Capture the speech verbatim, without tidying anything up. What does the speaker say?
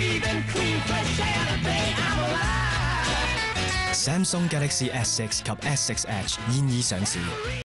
Samsung Galaxy S 六及 S 六 Edge 現已上市。